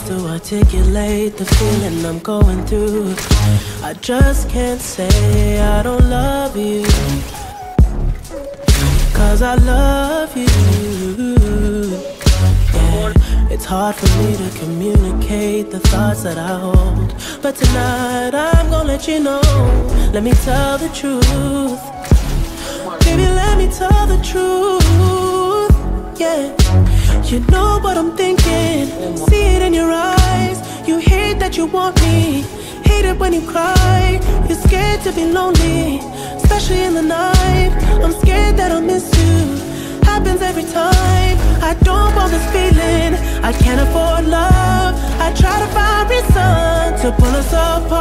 to articulate the feeling I'm going through. I just can't say I don't love you, 'cause I love you. Yeah, it's hard for me to communicate the thoughts that I hold, but tonight I'm gonna let you know. Let me tell the truth. Baby, let me tell the truth. Yeah, you know what I'm thinking. See it in your eyes. You hate that you want me. Hate it when you cry. You're scared to be lonely, especially in the night. I'm scared that I'll miss you. Happens every time. I don't want this feeling. I can't afford love. I try to find reason to pull us apart.